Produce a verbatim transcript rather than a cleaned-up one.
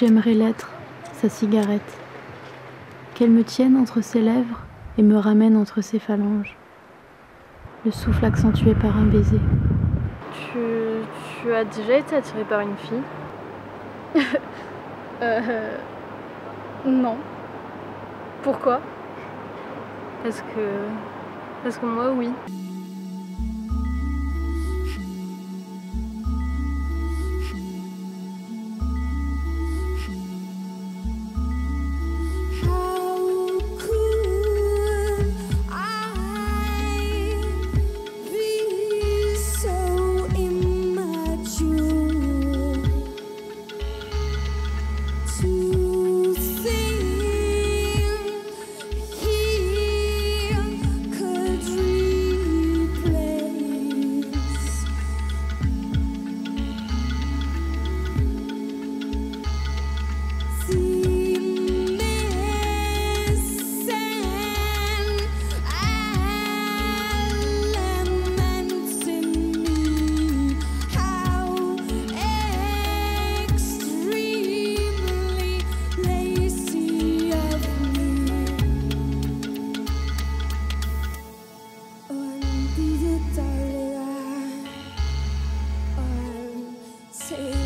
j'aimerais l'être, sa cigarette. Qu'elle me tienne entre ses lèvres et me ramène entre ses phalanges. Le souffle accentué par un baiser. Tu, tu as déjà été attirée par une fille? euh... Non. Pourquoi? Parce que... Parce que moi, oui. Say